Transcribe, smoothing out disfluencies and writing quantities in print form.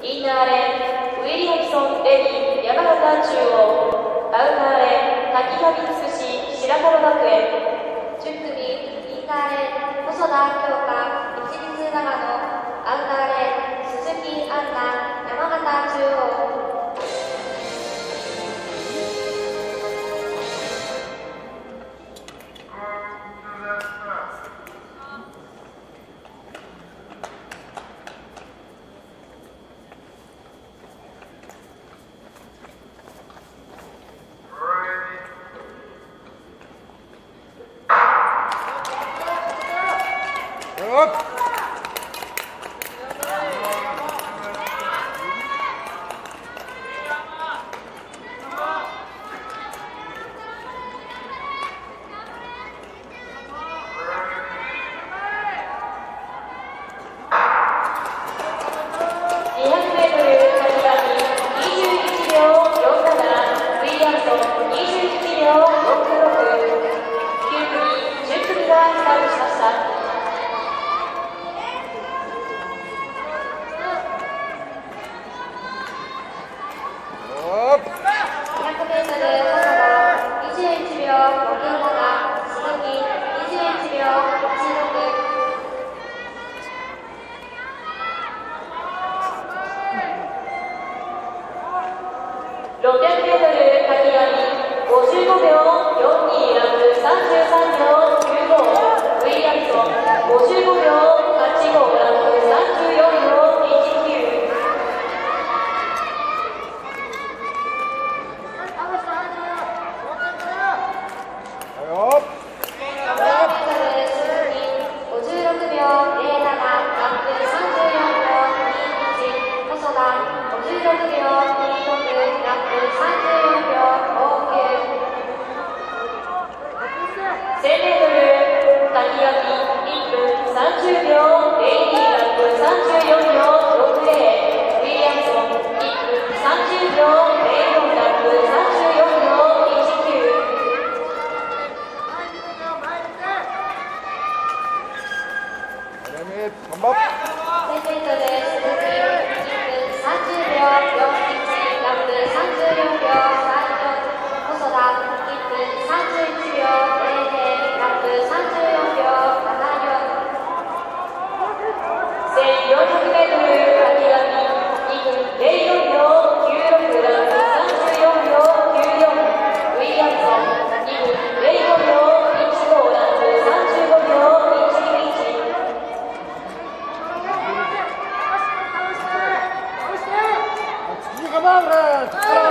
インナーレーンウィリアムソン・レディ山形中央、アウターレーン滝上つくし白樺学園、 10組インナーレーン細田京香市立長野、アウターレーン鈴木杏奈山形中央。 600m 滝上55秒42ラップ33秒95ウィリアムソン55秒85ラップ34秒19。 56秒07ラップ34秒21細田56秒26ラップ34秒59。 1000m 滝上1分30秒02ラップ34秒60ウィリアムソン1分30秒04ラップ34秒19。 1000m 鈴木1分30秒41ラップ34秒34細田1分31秒00ラップ34秒74。 1400m 滝上2分04秒96ラップ34秒94ウィリアムソン2分05秒15ラップ35秒11。 Come on, man!